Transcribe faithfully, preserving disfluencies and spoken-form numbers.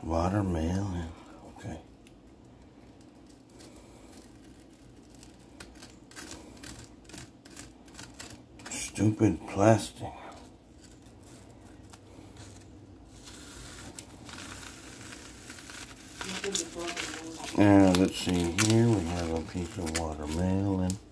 Watermelon. Okay. Stupid plastic. And let's see here, we have a piece of watermelon.